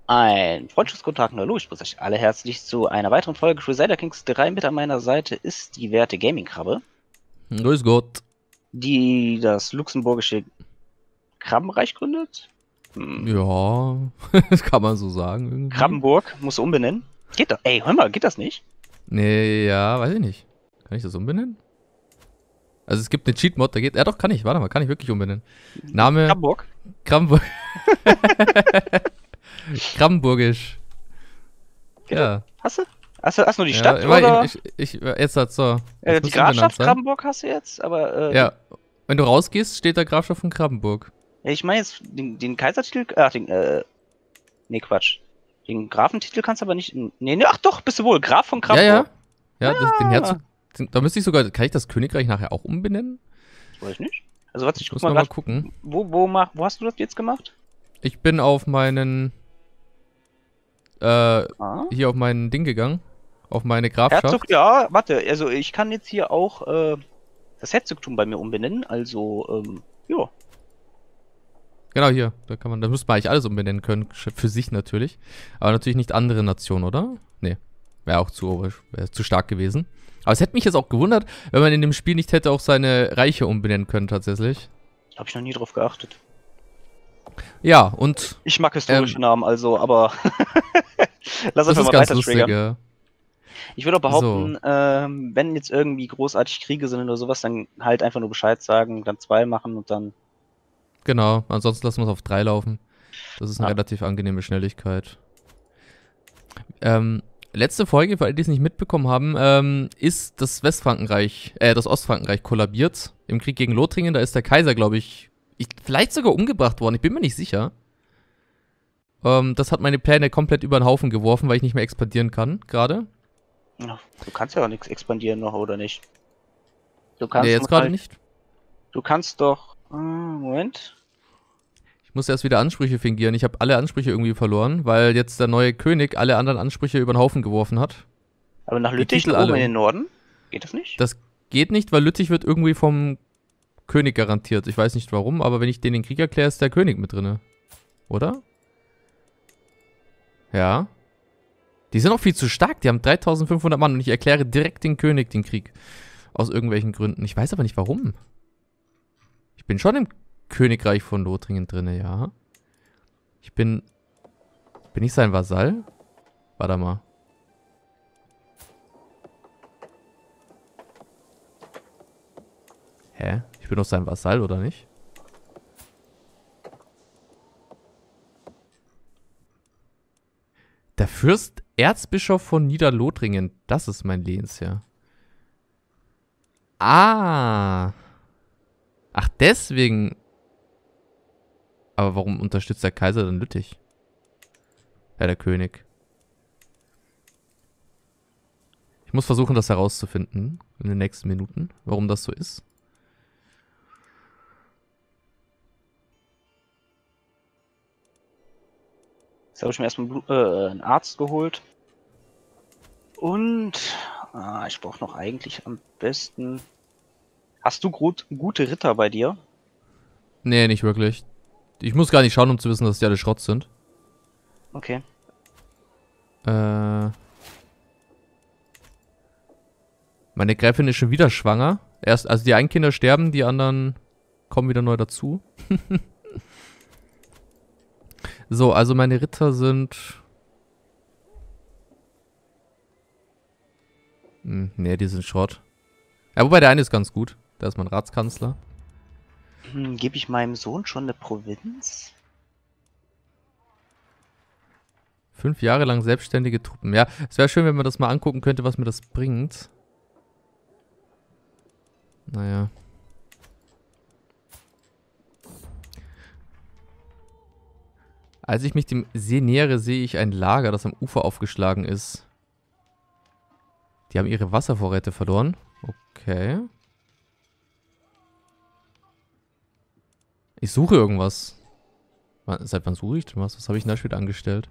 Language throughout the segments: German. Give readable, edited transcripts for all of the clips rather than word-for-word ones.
Ein freundliches Guten Tag, hallo, ich grüße euch alle herzlich zu einer weiteren Folge Crusader Kings 3. Mit an meiner Seite ist die werte Gaming-Krabbe, Grüß Gott. die das luxemburgische Krabbenreich gründet. Ja, das kann man so sagen irgendwie. Krabbenburg, muss umbenennen. Geht das? Ey, hör mal, geht das nicht? Nee, ja, weiß ich nicht. Kann ich das umbenennen? Also es gibt eine Cheat-Mod, da geht. Ja doch, kann ich. Warte mal, kann ich wirklich umbenennen. Name Krabbenburg? Kramburg. Kramburgisch. Geht das? Ja. Hast du? Hast du nur die Ja, Stadt oder jetzt hat so. Jetzt die muss umbenannt Grafschaft sein. Krabbenburg hast du jetzt? Aber Ja. Wenn du rausgehst, steht da Grafschaft von Kramburg. ja, ich meine jetzt den Kaisertitel, nee, Quatsch. Den Grafentitel kannst du aber nicht. Nee, ach doch, bist du wohl. Graf von Ja, ja. Krabbenburg. Ja, den Ah. Herzog. Da müsste ich sogar. Kann ich das Königreich nachher auch umbenennen? Weiß ich nicht. Also, warte, ich Ich guck muss mal nochmal gerade. gucken. Wo hast du das jetzt gemacht? Ich bin auf meinen Ah. hier auf mein Ding gegangen. Auf meine Grafschaft. Herzog, ja, warte. Also, ich kann jetzt hier auch das Herzogtum bei mir umbenennen. Also, ja. Genau hier. Da kann man, da müsste man eigentlich alles umbenennen können. Für sich natürlich. Aber natürlich nicht andere Nationen, oder? Nee. Wäre auch wär zu stark gewesen. Aber es hätte mich jetzt auch gewundert, wenn man in dem Spiel nicht hätte auch seine Reiche umbenennen können, tatsächlich. Habe ich noch nie drauf geachtet. Ja, und Ich mag historische Namen, also, aber lass das einfach ist mal ganz weiter lustig, triggern. ja. Ich würde auch So, behaupten, wenn jetzt irgendwie großartig Kriege sind oder sowas, dann halt einfach nur Bescheid sagen, dann 2 machen und dann. genau. Ansonsten lassen wir es auf 3 laufen. Das ist eine Ja. relativ angenehme Schnelligkeit. Letzte Folge, für alle, die es nicht mitbekommen haben, ist das das Ostfrankenreich kollabiert im Krieg gegen Lothringen. Da ist der Kaiser, glaube ich, vielleicht sogar umgebracht worden. Ich bin mir nicht sicher. Das hat meine Pläne komplett über den Haufen geworfen, weil ich nicht mehr expandieren kann, gerade. Ja, du kannst ja auch nichts expandieren noch, oder nicht? Du Ne, kannst jetzt nur gerade halt. nicht. Du kannst doch. Moment. Ich muss erst wieder Ansprüche fingieren. Ich habe alle Ansprüche irgendwie verloren, weil jetzt der neue König alle anderen Ansprüche über den Haufen geworfen hat. Aber nach Die Lüttich, Titel nach oben alle in um. den Norden? Geht das nicht? Das geht nicht, weil Lüttich wird irgendwie vom König garantiert. Ich weiß nicht warum, aber wenn ich den Krieg erkläre, ist der König mit drinne. Oder? Ja. Die sind auch viel zu stark. Die haben 3500 Mann und ich erkläre direkt den König den Krieg. Aus irgendwelchen Gründen. Ich weiß aber nicht warum. Ich bin schon im Königreich von Lothringen drinne, ja. Ich bin. Bin ich sein Vasall? Warte mal. Hä? Ich bin doch sein Vasall, oder nicht? Der Fürst Erzbischof von Niederlothringen. Das ist mein Lehnsherr. Ah. Ach, deswegen. Aber warum unterstützt der Kaiser dann Lüttich? Ja, der König. Ich muss versuchen, das herauszufinden in den nächsten Minuten, warum das so ist. Jetzt habe ich mir erstmal einen Arzt geholt. Und ich brauche noch eigentlich am besten. Hast du gute Ritter bei dir? Nee, nicht wirklich. Ich muss gar nicht schauen, um zu wissen, dass die alle Schrott sind. Okay. Meine Gräfin ist schon wieder schwanger. Also die einen Kinder sterben, die anderen kommen wieder neu dazu. So, also meine Ritter sind. Nee, die sind Schrott. Ja, wobei der eine ist ganz gut. Der ist mein Ratskanzler. Gebe ich meinem Sohn schon eine Provinz? 5 Jahre lang selbstständige Truppen. Ja, es wäre schön, wenn man das mal angucken könnte, was mir das bringt. Naja. Als ich mich dem See nähere, sehe ich ein Lager, das am Ufer aufgeschlagen ist. Die haben ihre Wasservorräte verloren. Okay. Ich suche irgendwas. Seit wann suche ich denn was? Was habe ich denn da schon wieder angestellt?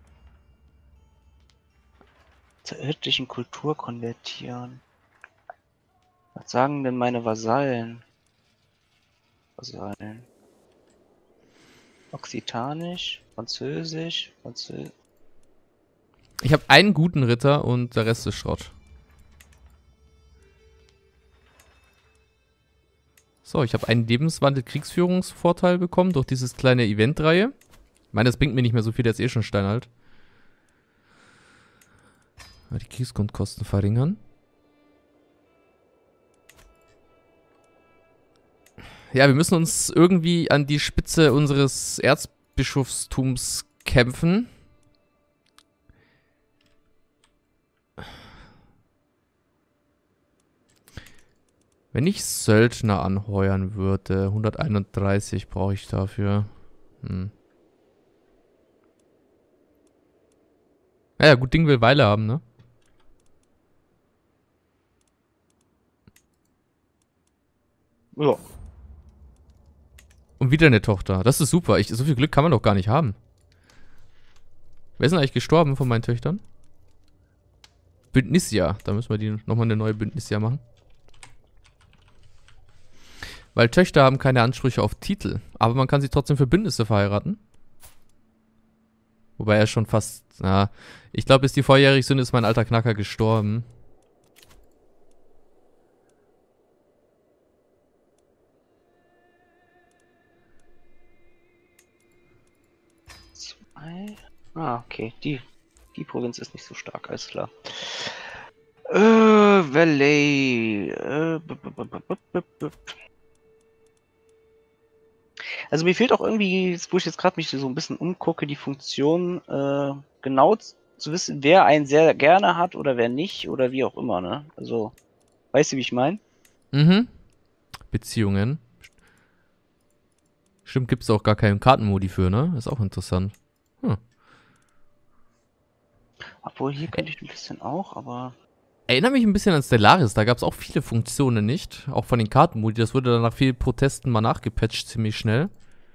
Zur örtlichen Kultur konvertieren. Was sagen denn meine Vasallen? Okzitanisch, Französisch. Ich habe einen guten Ritter und der Rest ist Schrott. So, ich habe einen Lebenswandel-Kriegsführungsvorteil bekommen durch dieses kleine Eventreihe. Ich meine, das bringt mir nicht mehr so viel, der ist eh schon steinalt. Die Kriegsgrundkosten verringern. Ja, wir müssen uns irgendwie an die Spitze unseres Erzbischofstums kämpfen. Wenn ich Söldner anheuern würde, 131 brauche ich dafür. Naja, gut Ding will Weile haben, ne? Ja. Und wieder eine Tochter. Das ist super. So viel Glück kann man doch gar nicht haben. Wer ist denn eigentlich gestorben von meinen Töchtern? Bündnisjahr. Da müssen wir die nochmal eine neue Bündnisjahr machen. Weil Töchter haben keine Ansprüche auf Titel. Aber man kann sie trotzdem für Bündnisse verheiraten. Wobei er schon fast... Ja, ich glaube, bis die volljährig sind, ist mein alter Knacker gestorben. Okay. Die Provinz ist nicht so stark, alles klar. Valley. Also mir fehlt auch irgendwie, wo ich jetzt gerade mich so ein bisschen umgucke, die Funktion, genau zu wissen, wer einen sehr gerne hat oder wer nicht oder wie auch immer, ne? Also, weißt du, wie ich meine? Mhm. Beziehungen. Stimmt, gibt es auch gar keinen Kartenmodi für, ne? Ist auch interessant. Obwohl, hier könnte ich ein bisschen auch, aber... Erinnere mich ein bisschen an Stellaris, da gab es auch viele Funktionen nicht. Auch von den Kartenmodi, das wurde dann nach vielen Protesten mal nachgepatcht, ziemlich schnell.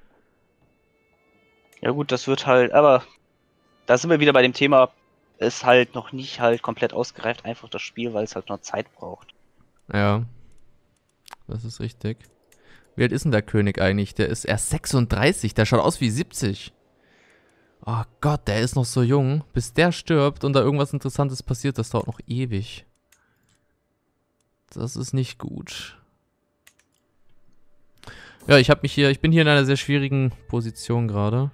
Ja gut, das wird halt, aber da sind wir wieder bei dem Thema, ist halt noch nicht halt komplett ausgereift, einfach das Spiel, weil es halt noch Zeit braucht. Ja, das ist richtig. Wie alt ist denn der König eigentlich? Der ist erst 36, der schaut aus wie 70. Oh Gott, der ist noch so jung. Bis der stirbt und da irgendwas Interessantes passiert, das dauert noch ewig. Das ist nicht gut. Ja, ich bin hier in einer sehr schwierigen Position gerade.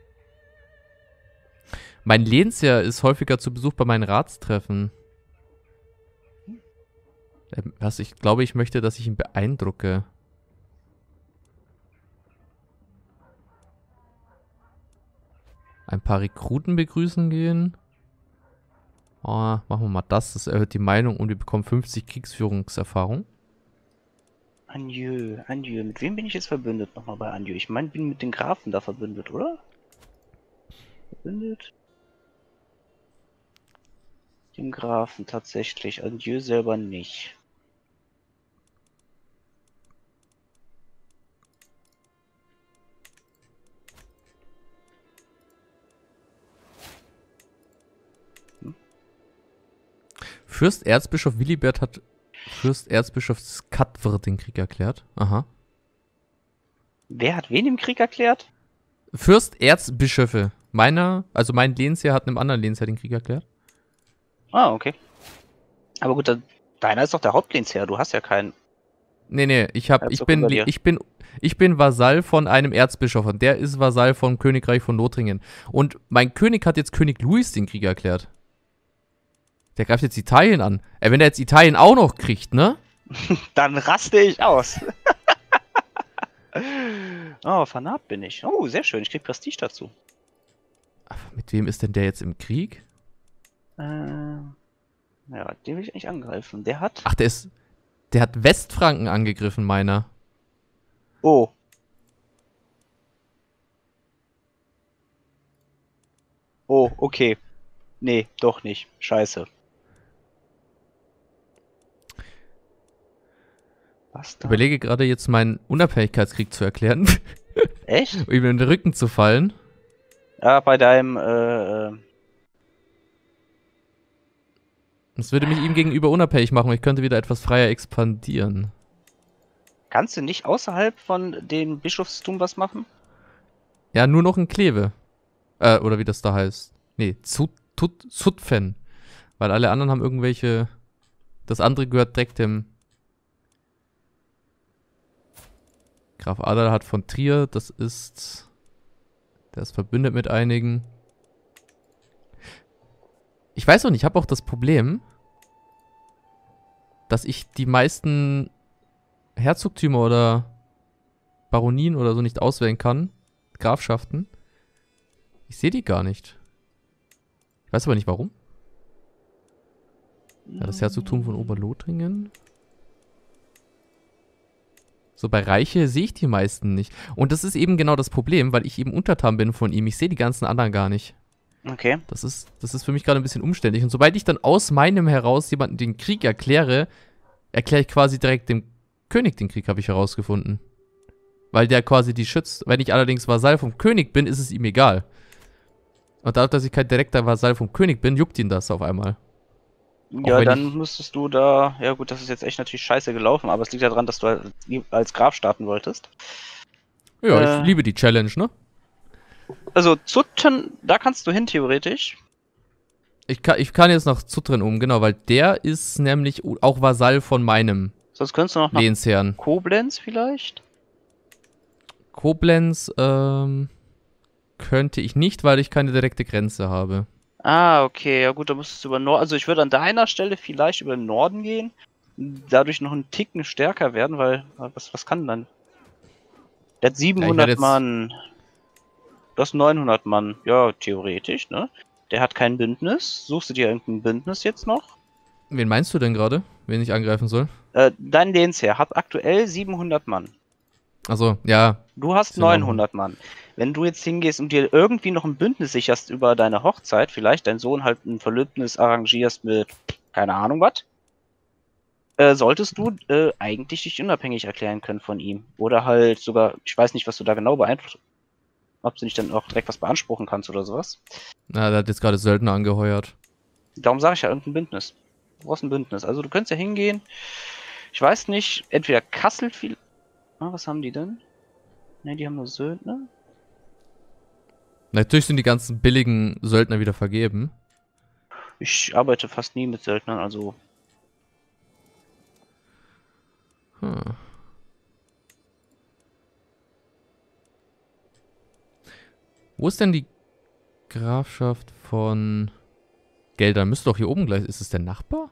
Mein Lehnsherr ist häufiger zu Besuch bei meinen Ratstreffen. Ich glaube, ich möchte, dass ich ihn beeindrucke. Ein paar Rekruten begrüßen gehen. Oh, machen wir mal das. Das erhöht die Meinung und wir bekommen 50 Kriegsführungserfahrung. Anjou. Mit wem bin ich jetzt verbündet nochmal bei Anjou? Ich meine, bin mit den Grafen da verbündet, oder? Verbündet? Den Grafen tatsächlich. Anjou selber nicht. Fürsterzbischof Willibert hat Fürsterzbischof Skatwr den Krieg erklärt. Aha. Wer hat wen im Krieg erklärt? Fürsterzbischöfe. Also mein Lehnsherr hat einem anderen Lehnsherr den Krieg erklärt. Ah, okay. Aber gut, deiner ist doch der Hauptlehnsherr, du hast ja keinen. Nee, ich bin Vasall von einem Erzbischof und der ist Vasall vom Königreich von Lothringen. Und mein König hat jetzt König Louis den Krieg erklärt. Der greift jetzt Italien an. Wenn der jetzt Italien auch noch kriegt, ne? Dann raste ich aus. Oh, vernarbt bin ich. Oh, sehr schön, ich krieg Prestige dazu. Aber mit wem ist denn der jetzt im Krieg? Ja, den will ich eigentlich angreifen. Der hat... Ach, der hat Westfranken angegriffen, meiner. Oh. Oh, okay. Nee, doch nicht. Scheiße. Was da? Ich überlege gerade jetzt meinen Unabhängigkeitskrieg zu erklären. Echt? Um ihm in den Rücken zu fallen. Ja, bei deinem, Das würde mich ihm gegenüber unabhängig machen und ich könnte wieder etwas freier expandieren. Kannst du nicht außerhalb von dem Bischofstum was machen? Ja, nur noch ein Kleve. Oder wie das da heißt. Nee, Zutphen. Weil alle anderen haben irgendwelche... Das andere gehört direkt dem... Graf Adal hat von Trier, das ist... Der ist verbündet mit einigen. Ich weiß auch nicht, ich habe auch das Problem, dass ich die meisten Herzogtümer oder Baronien oder so nicht auswählen kann. Grafschaften. Ich sehe die gar nicht. Ich weiß aber nicht warum. Ja, das Herzogtum von Oberlothringen. So bei Reiche sehe ich die meisten nicht. Und das ist eben genau das Problem, weil ich eben untertan bin von ihm. Ich sehe die ganzen anderen gar nicht. Okay. Das ist für mich gerade ein bisschen umständlich. Und sobald ich dann aus meinem heraus jemanden den Krieg erkläre, erkläre ich quasi direkt dem König den Krieg, habe ich herausgefunden. Weil der quasi die schützt. Wenn ich allerdings Vasall vom König bin, ist es ihm egal. Und dadurch, dass ich kein direkter Vasall vom König bin, juckt ihn das auf einmal. Ja, dann müsstest du da... Ja gut, das ist jetzt echt natürlich scheiße gelaufen, aber es liegt ja daran, dass du als Graf starten wolltest. Ja, ich liebe die Challenge, ne? Also Zutten, da kannst du hin, theoretisch. Ich kann jetzt nach Zutren genau, weil der ist nämlich auch Vasall von meinem Sonst könntest du noch nach Lehnsherrn. Koblenz vielleicht? Koblenz, könnte ich nicht, weil ich keine direkte Grenze habe. Ah, okay, ja gut, da müsstest du über Norden... Also ich würde an deiner Stelle vielleicht über den Norden gehen. Dadurch noch einen Ticken stärker werden, weil... Was kann dann? Der hat 700 Mann. Du hast 900 Mann. Ja, theoretisch, ne? Der hat kein Bündnis. Suchst du dir irgendein Bündnis jetzt noch? Wen meinst du denn gerade, wen ich angreifen soll? Dein Lehnsherr hat aktuell 700 Mann. Also ja. Du hast 900 Mann. Wenn du jetzt hingehst und dir irgendwie noch ein Bündnis sicherst über deine Hochzeit, vielleicht dein Sohn halt ein Verlöbnis arrangierst mit, keine Ahnung was, solltest du eigentlich dich unabhängig erklären können von ihm. Oder halt sogar, ich weiß nicht, was du da genau beeinflusst, ob du nicht dann auch direkt was beanspruchen kannst oder sowas. Na, der hat jetzt gerade Söldner angeheuert. Darum sage ich ja irgendein Bündnis. Du brauchst ein Bündnis. Also du könntest ja hingehen, ich weiß nicht, entweder Kassel viel... Ah, was haben die denn? Ne, die haben nur Söldner. Natürlich sind die ganzen billigen Söldner wieder vergeben. Ich arbeite fast nie mit Söldnern, also... Wo ist denn die Grafschaft von Geldern? Müsste doch hier oben gleich... Ist es der Nachbar?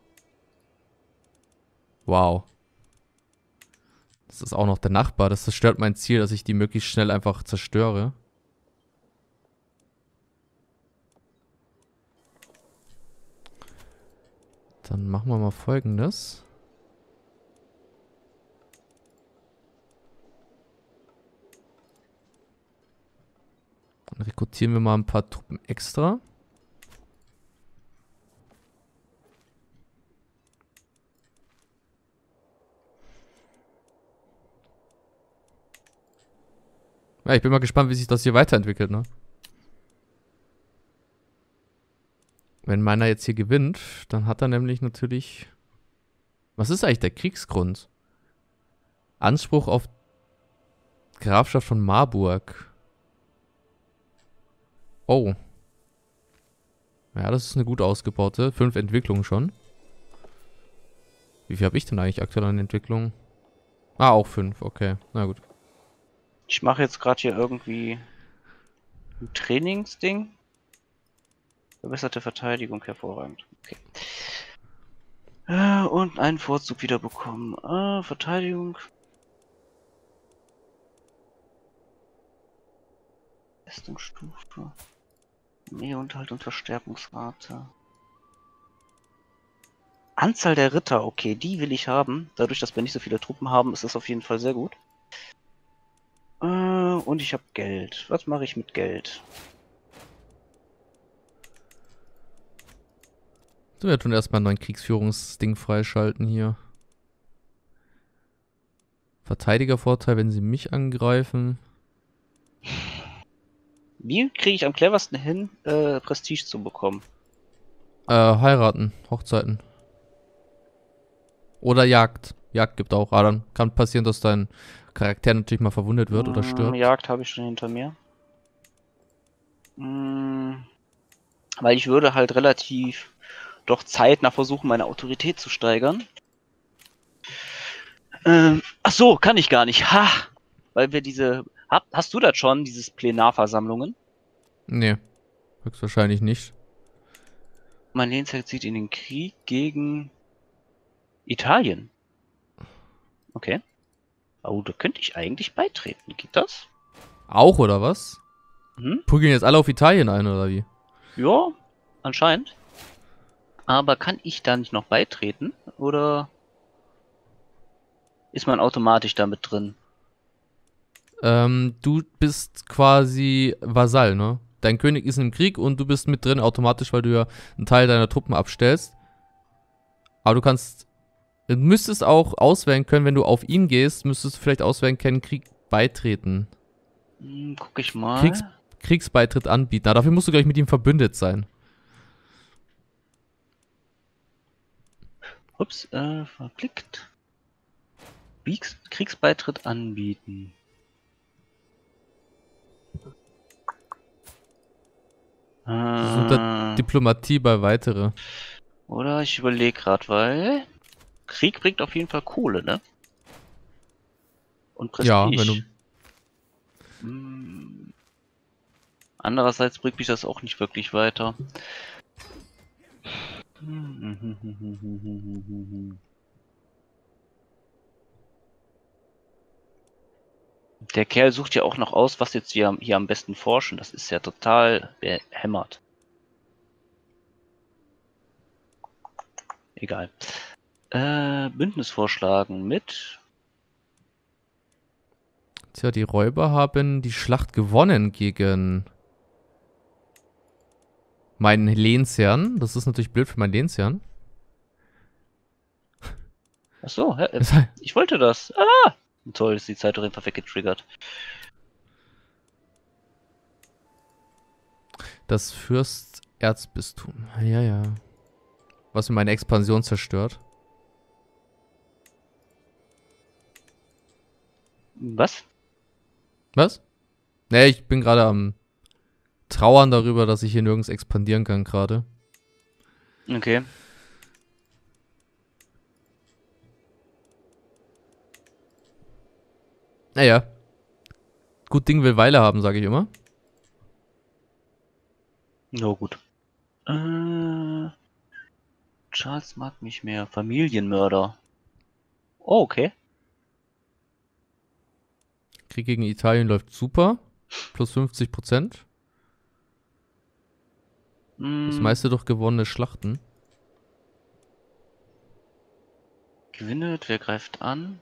Wow. Das ist auch noch der Nachbar. Das zerstört mein Ziel, dass ich die möglichst schnell einfach zerstöre. Dann machen wir mal Folgendes. Dann rekrutieren wir mal ein paar Truppen extra. Ja, ich bin mal gespannt, wie sich das hier weiterentwickelt, ne? Wenn meiner jetzt hier gewinnt, dann hat er nämlich natürlich... Was ist eigentlich der Kriegsgrund? Anspruch auf Grafschaft von Marburg. Oh. Ja, das ist eine gut ausgebaute. 5 Entwicklungen schon. Wie viel habe ich denn eigentlich aktuell an Entwicklungen? Ah, auch 5. Okay, na gut. Ich mache jetzt gerade hier irgendwie ein Trainingsding. Verbesserte Verteidigung, hervorragend. Okay. Und einen Vorzug wieder bekommen. Verteidigung. Leistungsstufe. Unterhalt und Verstärkungsrate. Anzahl der Ritter, okay, die will ich haben. Dadurch, dass wir nicht so viele Truppen haben, ist das auf jeden Fall sehr gut. Und ich habe Geld. Was mache ich mit Geld? So, wir tun erstmal einen neuen Kriegsführungsding freischalten hier. Verteidigervorteil, wenn sie mich angreifen. Wie kriege ich am cleversten hin, Prestige zu bekommen? Heiraten, Hochzeiten. Oder Jagd. Jagd gibt auch. Aber dann kann passieren, dass dein Charakter natürlich mal verwundet wird oder stirbt. Jagd habe ich schon hinter mir. Weil ich würde halt relativ doch zeitnah versuchen, meine Autorität zu steigern. Ach so, kann ich gar nicht. Ha! Weil wir diese... Hast du das schon, dieses Plenarversammlungen? Nee, höchstwahrscheinlich nicht. Mein Lehnsherr zieht in den Krieg gegen Italien. Okay. Oh, da könnte ich eigentlich beitreten. Geht das? Auch, oder was? Hm? Prügeln jetzt alle auf Italien ein, oder wie? Ja, anscheinend. Aber kann ich da nicht noch beitreten? Oder ist man automatisch damit drin? Du bist quasi Vasall, ne? Dein König ist im Krieg und du bist mit drin automatisch, weil du ja einen Teil deiner Truppen abstellst. Aber du müsstest auch auswählen können, wenn du auf ihn gehst, müsstest du vielleicht auswählen können, Krieg beitreten. Guck ich mal. Kriegsbeitritt anbieten. Na, dafür musst du gleich mit ihm verbündet sein. Ups, verklickt. Kriegsbeitritt anbieten. Das ist unter Diplomatie bei weitere. Oder ich überlege gerade, weil Krieg bringt auf jeden Fall Kohle, ne? Und Prestige. Ja, wenn du... Andererseits bringt mich das auch nicht wirklich weiter. Der Kerl sucht ja auch noch aus, was jetzt hier am besten forschen. Das ist ja total behämmert. Egal. Bündnis vorschlagen mit... Tja, die Räuber haben die Schlacht gewonnen gegen meinen Lehnsherrn. Das ist natürlich blöd für meinen Lehnsherrn. Ach so, ich wollte das. Ah! Toll, ist die Zeit doch einfach weggetriggert. Das Fürsterzbistum. Ja, ja. Was mir meine Expansion zerstört. Was? Was? Nee, ich bin gerade am Trauern darüber, dass ich hier nirgends expandieren kann gerade. Okay. Naja. Gut Ding will Weile haben, sage ich immer. Na gut. Charles mag mich mehr. Familienmörder. Oh, okay. Krieg gegen Italien läuft super. Plus 50%. Das meiste durch gewonnene Schlachten. Gewinnet, wer greift an?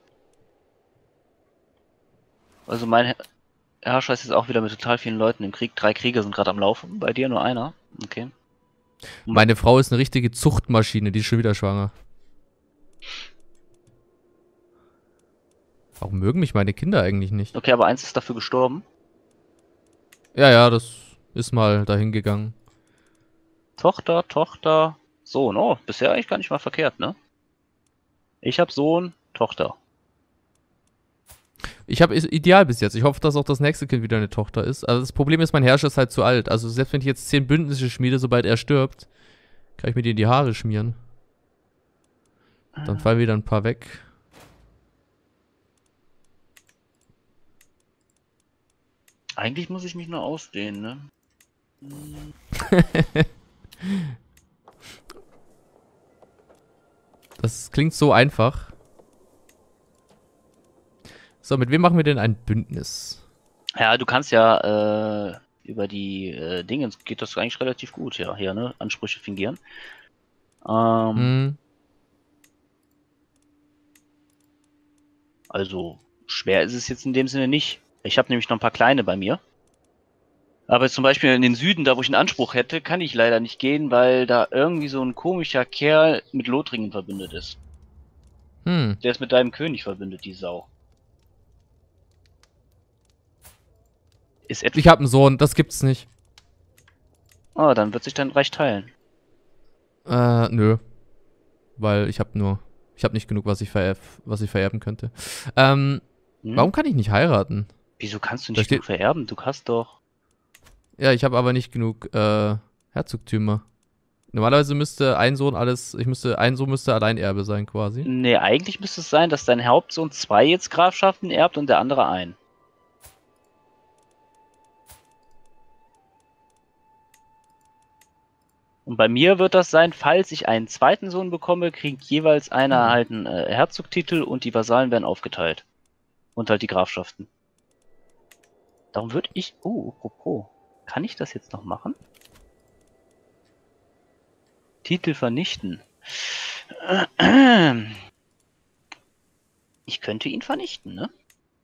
Also mein Herrscher ist jetzt auch wieder mit total vielen Leuten im Krieg. 3 Krieger sind gerade am Laufen. Bei dir nur einer. Okay. Meine Frau ist eine richtige Zuchtmaschine, die ist schon wieder schwanger. Warum mögen mich meine Kinder eigentlich nicht? Okay, aber eins ist dafür gestorben. Ja, das ist mal dahin gegangen. Tochter, Sohn. Oh, bisher eigentlich gar nicht mal verkehrt, ne? Ich hab Sohn, Tochter. Ich habe ideal bis jetzt. Ich hoffe, dass auch das nächste Kind wieder eine Tochter ist. Also das Problem ist, mein Herrscher ist halt zu alt. Also selbst wenn ich jetzt 10 Bündnisse schmiede, sobald er stirbt, kann ich mir die in die Haare schmieren. Dann fallen wieder ein paar weg. Eigentlich muss ich mich nur ausdehnen, ne? Das klingt so einfach. So, mit wem machen wir denn ein Bündnis? Ja, du kannst ja über die Dinge geht das eigentlich relativ gut, ja, hier, ne? Ansprüche fingieren. Also, schwer ist es jetzt in dem Sinne nicht. Ich habe nämlich noch ein paar kleine bei mir. Aber zum Beispiel in den Süden, da wo ich einen Anspruch hätte, kann ich leider nicht gehen, weil da irgendwie so ein komischer Kerl mit Lothringen verbündet ist. Der ist mit deinem König verbündet, die Sau. Ich habe einen Sohn, das gibt's nicht. Ah, dann wird sich dein Reich teilen. Nö. Weil ich habe nicht genug, was ich vererben könnte. Warum kann ich nicht heiraten? Wieso kannst du nicht genug vererben? Du hast doch... Ja, ich habe aber nicht genug Herzogtümer. Normalerweise müsste ein Sohn ein Sohn müsste Alleinerbe sein quasi. Nee, eigentlich müsste es sein, dass dein Hauptsohn 2 jetzt Grafschaften erbt und der andere ein. Und bei mir wird das sein, falls ich einen zweiten Sohn bekomme, kriegt jeweils einer halt einen Herzogtitel und die Vasallen werden aufgeteilt. Und halt die Grafschaften. Darum würde ich... Oh, apropos. Kann ich das jetzt noch machen? Titel vernichten. Ich könnte ihn vernichten, ne?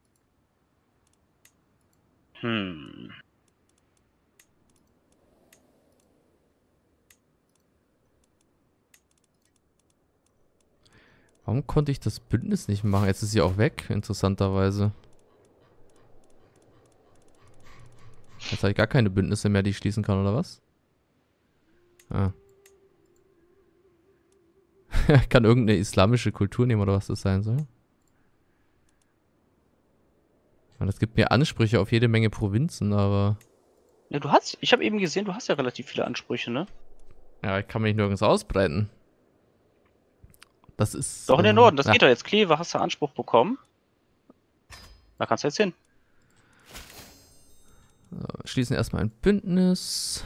Warum konnte ich das Bündnis nicht machen? Jetzt ist sie auch weg, interessanterweise. Jetzt habe ich gar keine Bündnisse mehr, die ich schließen kann, oder was? Ah. Ich kann irgendeine islamische Kultur nehmen, oder was das sein soll. Und das gibt mir Ansprüche auf jede Menge Provinzen, aber... Ja, ich habe eben gesehen, du hast ja relativ viele Ansprüche, ne? Ja, ich kann mich nirgends ausbreiten. Das ist... Doch in den Norden, das geht doch jetzt. Kleve hast du Anspruch bekommen. Da kannst du jetzt hin. Schließen erstmal ein Bündnis.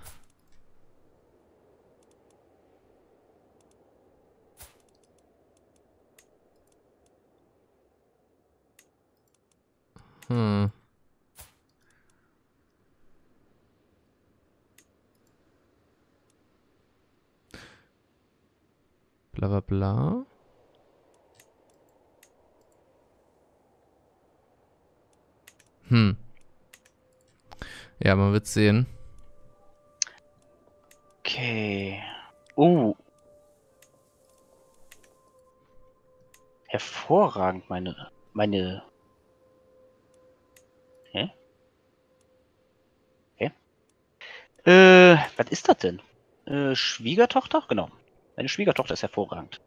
Bla bla bla. Ja, man wird sehen. Okay. Oh. Hervorragend, meine... Hä? Okay. Was ist das denn? Schwiegertochter? Genau. Meine Schwiegertochter ist hervorragend.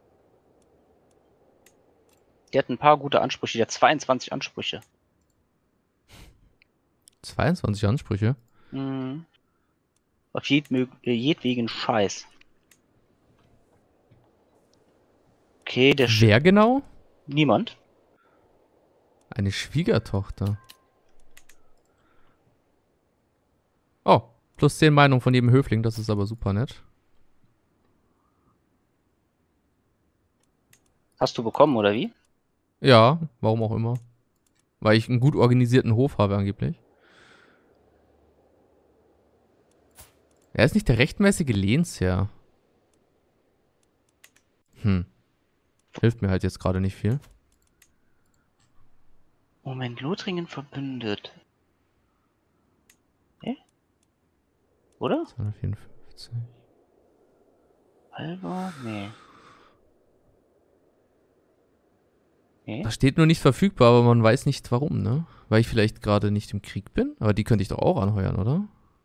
Die hat ein paar gute Ansprüche. Die hat 22 Ansprüche. 22 Ansprüche? Mhm. Auf jedwegen Scheiß. Okay, Wer genau? Niemand. Eine Schwiegertochter. Oh, plus 10 Meinungen von jedem Höfling, das ist aber super nett. Hast du bekommen, oder wie? Ja, warum auch immer. Weil ich einen gut organisierten Hof habe angeblich. Er ist nicht der rechtmäßige Lehnsherr. Hilft mir halt jetzt gerade nicht viel. Moment, Lothringen verbündet. Hä? Oder? 254. Alba? Nee. Da steht nur nicht verfügbar, aber man weiß nicht warum, ne? Weil ich vielleicht gerade nicht im Krieg bin. Aber die könnte ich doch auch anheuern, oder?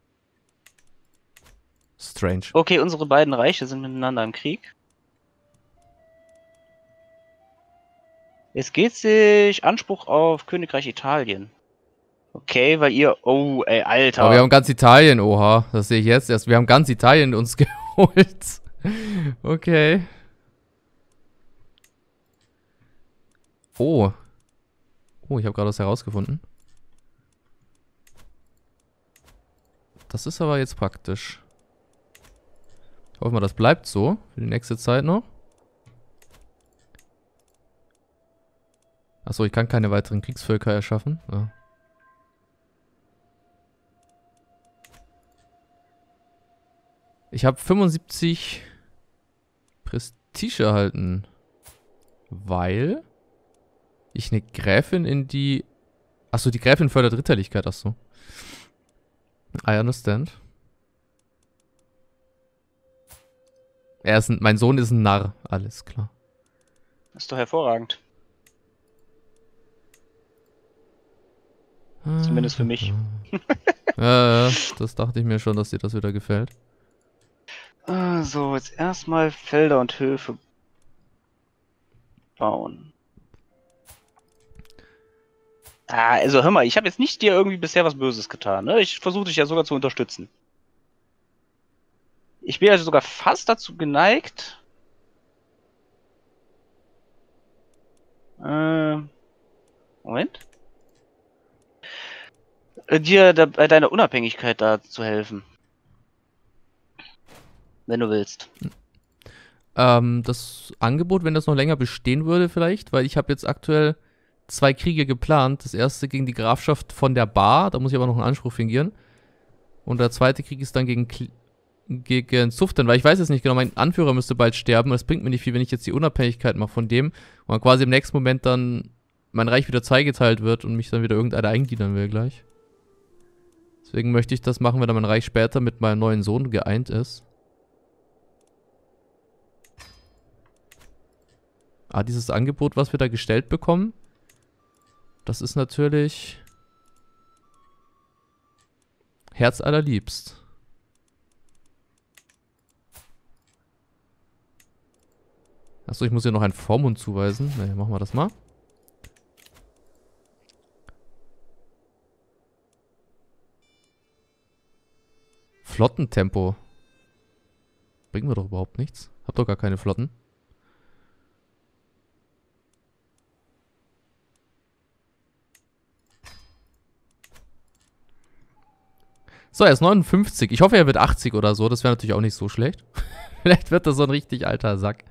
Strange. Okay, unsere beiden Reiche sind miteinander im Krieg. Es geht sich Anspruch auf Königreich Italien. Okay, weil ihr... Oh, ey, Alter. Aber wir haben ganz Italien, oha. Das sehe ich jetzt erst. Wir haben ganz Italien uns geholt. Okay. Oh. Oh, ich habe gerade was herausgefunden. Das ist aber jetzt praktisch. Ich hoffe mal, das bleibt so. Für die nächste Zeit noch. Achso, ich kann keine weiteren Kriegsvölker erschaffen. Ja. Ich habe 75 Prestige erhalten. Weil ich eine Gräfin in die... Achso, die Gräfin fördert Ritterlichkeit, achso. I understand. Mein Sohn ist ein Narr, alles klar. Ist doch hervorragend. Zumindest für mich. Ja, das dachte ich mir schon, dass dir das wieder gefällt. So, jetzt erstmal Felder und Höfe bauen. Also hör mal, ich habe jetzt nicht dir irgendwie bisher was Böses getan, ne? Ich versuche dich ja sogar zu unterstützen. Ich bin ja sogar fast dazu geneigt. Moment. Dir bei deiner Unabhängigkeit da zu helfen. Wenn du willst. Das Angebot, wenn das noch länger bestehen würde vielleicht, weil ich habe jetzt aktuell 2 Kriege geplant. Das erste gegen die Grafschaft von der Bar, da muss ich aber noch einen Anspruch fingieren. Und der zweite Krieg ist dann gegen Zuften, weil ich weiß jetzt nicht genau, mein Anführer müsste bald sterben. Das bringt mir nicht viel, wenn ich jetzt die Unabhängigkeit mache von dem und dann quasi im nächsten Moment dann mein Reich wieder zweigeteilt wird und mich dann wieder irgendeiner eingliedern will gleich. Deswegen möchte ich das machen, wenn dann mein Reich später mit meinem neuen Sohn geeint ist. Dieses Angebot, was wir da gestellt bekommen, das ist natürlich herzallerliebst. Achso, ich muss hier noch einen Vormund zuweisen. Naja, machen wir das mal. Flottentempo. Bringen wir doch überhaupt nichts. Hab doch gar keine Flotten. So, er ist 59. Ich hoffe, er wird 80 oder so. Das wäre natürlich auch nicht so schlecht. Vielleicht wird er so ein richtig alter Sack.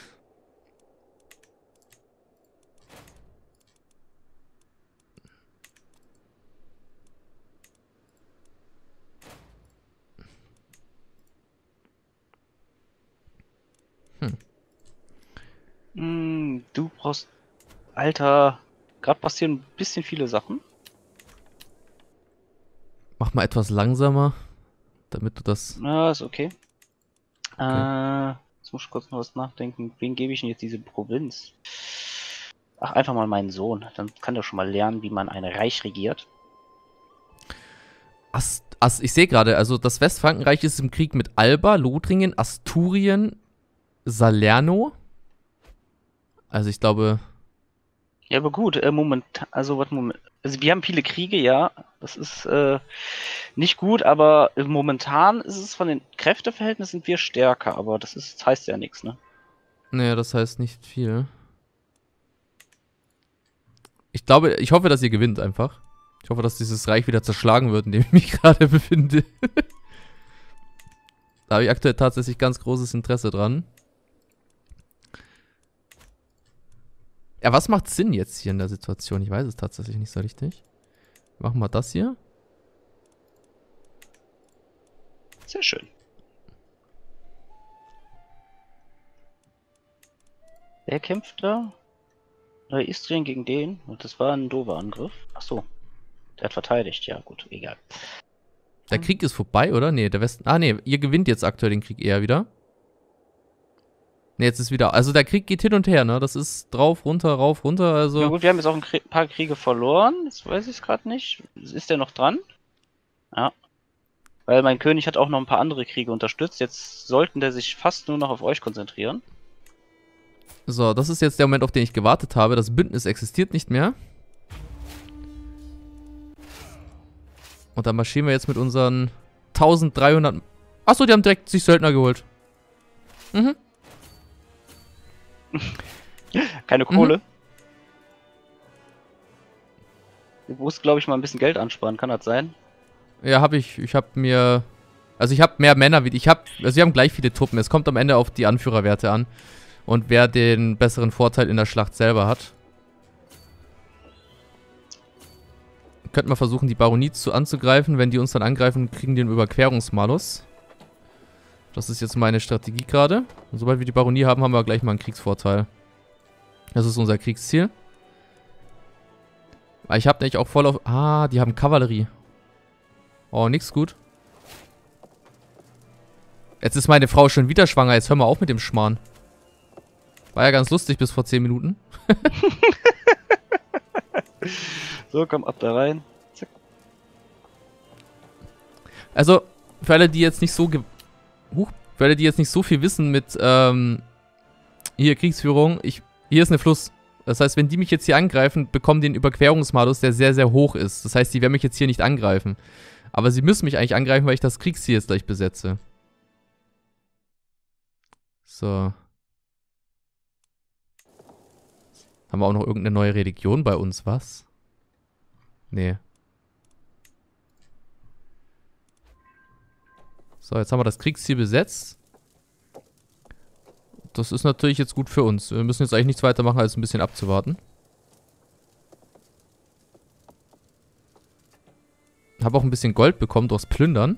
Du brauchst... Alter, gerade passieren ein bisschen viele Sachen. Mach mal etwas langsamer, damit du das... Ja, ist okay. Jetzt muss ich kurz noch was nachdenken. Wen gebe ich denn jetzt diese Provinz? Ach, einfach mal meinen Sohn. Dann kann der schon mal lernen, wie man ein Reich regiert. Ich sehe gerade, also das Westfrankenreich ist im Krieg mit Alba, Lothringen, Asturien, Salerno. Also ich glaube... Ja, aber gut, Moment, also wir haben viele Kriege, ja, das ist nicht gut, aber momentan ist es von den Kräfteverhältnissen sind wir stärker, aber das heißt ja nichts, ne? Naja, das heißt nicht viel. Ich hoffe, dass ihr gewinnt einfach. Ich hoffe, dass dieses Reich wieder zerschlagen wird, in dem ich mich gerade befinde. Da habe ich aktuell tatsächlich ganz großes Interesse dran. Ja, was macht Sinn jetzt hier in der Situation? Ich weiß es tatsächlich nicht so richtig. Machen wir das hier. Sehr schön. Wer kämpft da? Istrien gegen den? Und das war ein doofer Angriff. Ach so. Der hat verteidigt. Ja, gut, egal. Der Krieg ist vorbei, oder? Nee, der Westen... nee, ihr gewinnt jetzt aktuell den Krieg eher wieder. Ne, jetzt ist wieder... Also der Krieg geht hin und her, ne? Das ist drauf, runter, rauf, runter, also... Ja gut, wir haben jetzt auch ein paar Kriege verloren. Jetzt weiß ich es gerade nicht. Ist der noch dran? Ja. Weil mein König hat auch noch ein paar andere Kriege unterstützt. Jetzt sollten der sich fast nur noch auf euch konzentrieren. So, das ist jetzt der Moment, auf den ich gewartet habe. Das Bündnis existiert nicht mehr. Und dann marschieren wir jetzt mit unseren 1300... Achso, die haben direkt sich Söldner geholt. Mhm. Keine Kohle. Du musst, glaube ich, mal ein bisschen Geld ansparen. Kann das sein? Ja, habe ich. Ich habe mir... Also ich habe mehr Männer wie... Also wir haben gleich viele Truppen. Es kommt am Ende auf die Anführerwerte an. Und wer den besseren Vorteil in der Schlacht selber hat. Könnten wir versuchen, die Baronie anzugreifen. Wenn die uns dann angreifen, kriegen die einen Überquerungsmalus. Das ist jetzt meine Strategie gerade. Und sobald wir die Baronie haben, haben wir gleich mal einen Kriegsvorteil. Das ist unser Kriegsziel. Aber ich habe nämlich auch voll auf... die haben Kavallerie. Oh, nix gut. Jetzt ist meine Frau schon wieder schwanger. Jetzt hör mal auf mit dem Schmarrn. War ja ganz lustig bis vor 10 Minuten. So, komm ab da rein. Zack. Also, für alle, die jetzt nicht so... Für alle, die jetzt nicht so viel wissen mit, hier Kriegsführung. Hier ist eine Fluss. Das heißt, wenn die mich jetzt hier angreifen, bekommen die einen Überquerungsmalus, der sehr, sehr hoch ist. Das heißt, die werden mich jetzt hier nicht angreifen. Aber sie müssen mich eigentlich angreifen, weil ich das Kriegsziel jetzt gleich besetze. So. Haben wir auch noch irgendeine neue Religion bei uns, was? Nee. So, jetzt haben wir das Kriegsziel besetzt. Das ist natürlich jetzt gut für uns. Wir müssen jetzt eigentlich nichts weiter machen, als ein bisschen abzuwarten. Habe auch ein bisschen Gold bekommen durchs Plündern.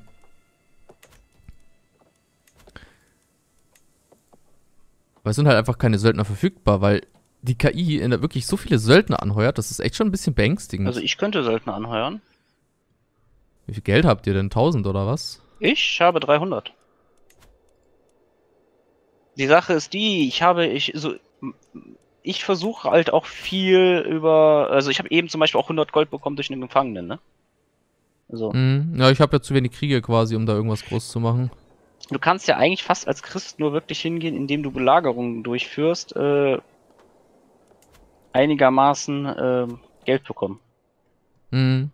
Aber es sind halt einfach keine Söldner verfügbar, weil die KI wirklich so viele Söldner anheuert. Das ist echt schon ein bisschen beängstigend. Also ich könnte Söldner anheuern. Wie viel Geld habt ihr denn? 1000 oder was? Ich habe 300. Die Sache ist die, ich versuche halt auch viel über, also ich habe eben zum Beispiel auch 100 Gold bekommen durch einen Gefangenen, ne? Also. Ja, ich habe ja zu wenig Kriege quasi, um da irgendwas groß zu machen. Du kannst ja eigentlich fast als Christ nur wirklich hingehen, indem du Belagerungen durchführst, einigermaßen Geld bekommen. Mhm.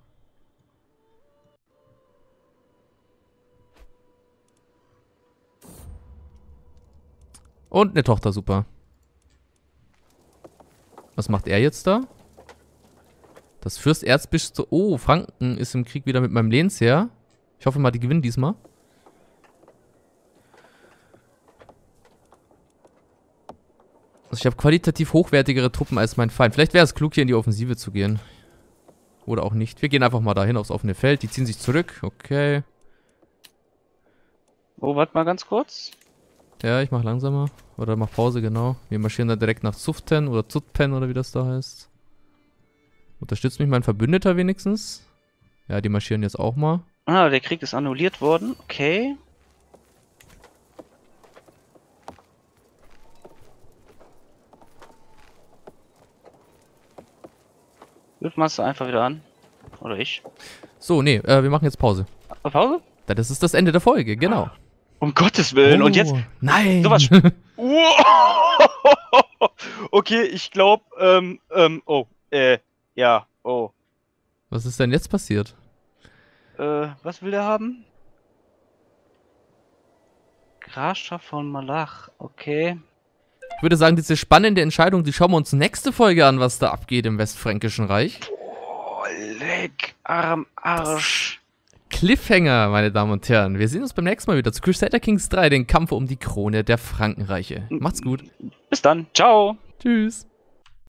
Und eine Tochter, super. Was macht er jetzt da? Das Fürsterzbistum. Oh, Franken ist im Krieg wieder mit meinem Lehnsherr. Ich hoffe mal, die gewinnen diesmal. Also ich habe qualitativ hochwertigere Truppen als mein Feind. Vielleicht wäre es klug, hier in die Offensive zu gehen. Oder auch nicht. Wir gehen einfach mal dahin aufs offene Feld. Die ziehen sich zurück. Okay. Oh, warte mal ganz kurz. Ja, ich mach langsamer. Oder mach Pause, genau. Wir marschieren dann direkt nach Zuften oder Zutpen oder wie das da heißt. Unterstützt mich mein Verbündeter wenigstens? Ja, die marschieren jetzt auch mal. Ah, der Krieg ist annulliert worden. Okay. Machst du einfach wieder an. Oder ich. So, nee, wir machen jetzt Pause. Pause? Das ist das Ende der Folge, genau. Um Gottes Willen. Oh, Und jetzt. Nein! Sowas. Okay, ich glaube, ja, oh. Was ist denn jetzt passiert? Was will der haben? Grafschaft von Malach, okay. Ich würde sagen, diese spannende Entscheidung, die schauen wir uns nächste Folge an, was da abgeht im Westfränkischen Reich. Oh, leck, Arsch. Cliffhanger, meine Damen und Herren. Wir sehen uns beim nächsten Mal wieder zu Crusader Kings 3, den Kampf um die Krone der Frankenreiche. Macht's gut. Bis dann, ciao. Tschüss.